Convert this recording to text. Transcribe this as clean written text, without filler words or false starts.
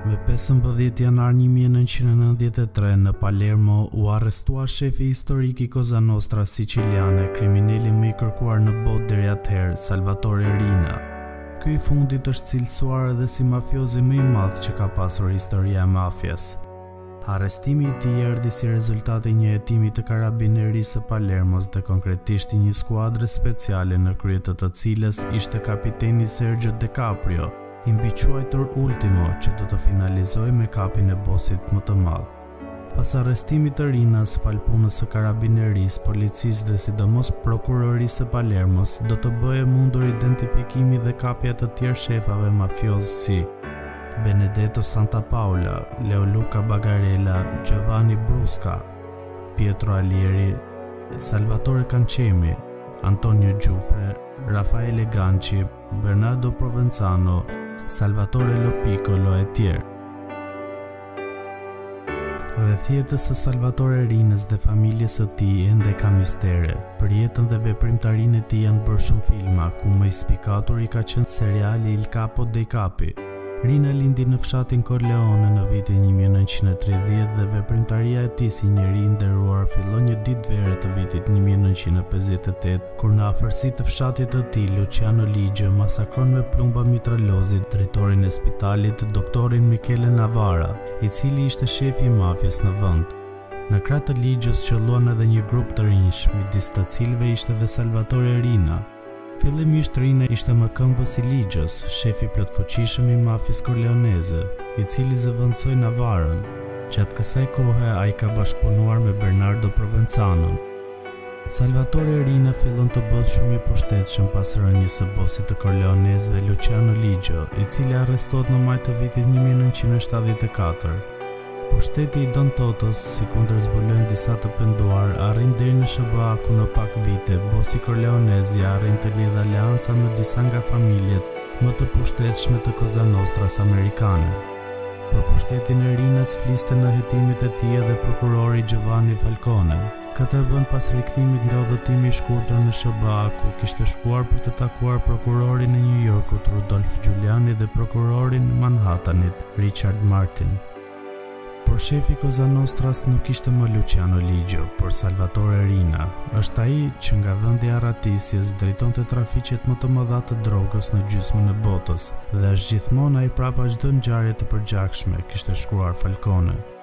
Me 15 janar 1993 në Palermo u arrestua shefi historik I Cosa Nostra siciliane, kriminali më I kërkuar në botë deri atëherë, Salvatore Riina. Ky I fundit është cilësuar edhe si mafiozi më I madh që ka pasur historia e mafjes. Arrestimi I tij erdhi si rezultat I një hetimi të karabinerisë së Palermos dhe konkretisht I një skuadre speciale në krye të cilës ishte kapiteni Sergio De Caprio, I mbiquajtur ultimo që do të finalizojë me kapin e bosit më të madh. Pas arrestimit të Riinas, fal punës së karabinerisë, policisë dhe sidomos prokurorisë së Palermos, do të bëhej mundur identifikimi dhe kapja të tjerë shefave mafioz si Benedetto Santapaula, Leoluca Bagarella, Giovanni Brusca, Pietro Alieri, Salvatore Cancemi, Antonio Giuffre, Raffaele Ganci, Bernardo Provenzano, Salvatore Lopiccolo e tjerë. Rreth jetës së Salvatore Riinës dhe familjes së tij ende ka mistere. Për jetën dhe veprimtarinë e tij janë bërë shumë filma, ku më I spikatur I ka qenë seriali Il Capo dei Capi. Riina lindi në fshatin Corleone në vitin 1930 dhe veprimtaria e tij si njeri I nderuar fillon një ditë vere të vitit 1958, kur në afërsi të fshatit të tij Luciano Ligio masakron me plumba mitralozit drejtorin e spitalit, doktorin Michele Navarra, I cili ishte shefi I mafjes në vend. Në krah të Ligios qelluan edhe një grup të rinj, midis të cilëve ishte edhe Salvatore Riina. Fillimisht Riina ishte më këmbës I Ligios, shefi plotfuqishëm I mafjes korleoneze, I cili zëvendësoi Navarrën. Gjatë kësaj kohe ai ka bashkëpunuar me Bernardo Provenzano. Salvatore Riina fillon të bëhet shumë I pushtetshëm pas rënies së bosit të korleonezëve Luciano Ligio, I cili arrestohet në maj të vitit 1974. Pushteti I Don Totos, si kundër zbulojnë disa të penduar, arrin deri në SBA ku në pak vite, bosi korleonezi arrin të lidh aleanca me disa nga familjet më të pushtetshme të Cosa Nostras amerikane. Për pushtetin e Riinas fliste në hetimet e tij edhe prokurori Giovanni Falcone. Këtë e bën pas rikthimit nga udhëtimi I shkurtër në SBA, ku kishte shkuar për të takuar prokurorin e New Yorkut Rudolph Giuliani dhe prokurorin e Manhattanit Richard Martin. Por shefi Cosa Nostras nuk ishte më Luciano Ligio, por Salvatore Riina. Është ai që nga vendi I arratisjes drejtonte trafiqet më të mëdha të drogës në gjysmën e botës dhe është gjithmonë ai prapa çdo ngjarje të përgjakshme, kishte shkruar Falcone.